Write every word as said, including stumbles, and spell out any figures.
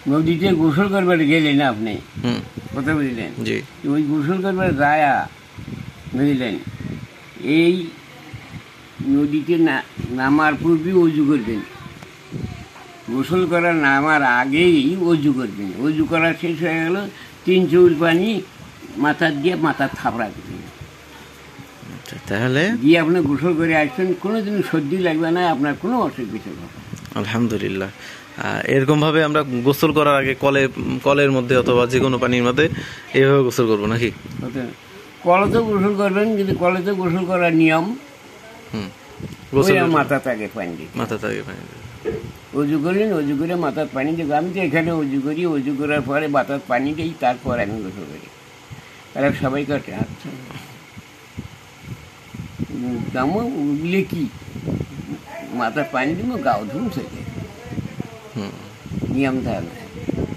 নদীতে গোসল করবার গেলেন আপনি, কথা বুঝলেন? ওই গোসল করবার গায়া বুঝলেন, এই নদীতে নামার পূর্বে অজু করবেন, গোসল করার নামার আগেই অজু করবেন। অজু করা শেষ হয়ে গেল, তিন চৌল পানি মাথার দিয়ে মাথার থাপড়া দেবেন, তাহলে দিয়ে আপনি গোসল করে আসবেন, কোনোদিন সর্দি লাগবে না, আপনার কোনো অসুবিধা হবে। আলহামদুলিল্লাহ। এরকম ভাবে আমরা গোসল করার আগে কলে কলের মধ্যে অথবা যে কোনো পানির মধ্যে এইভাবে গোসল করবো নাকি? কলেতেও গোসল করবেন, কিন্তু কলেতে গোসল করার নিয়ম মাথা থাকে পানি দিতে, মাথা থাকে পানি দিতে। অজু করলেন, অজু করে মাথার পানি দেবো। আমি তো এখানে অজু করি, অজু করার পরে মাথার পানি দিই, তারপর আমি গোসল করি। তারা সবাই কাটে আচ্ছা দামো উঠলে কি মাথার পানি দিব, গাও ধুম থেকে নিয়ম থাকে।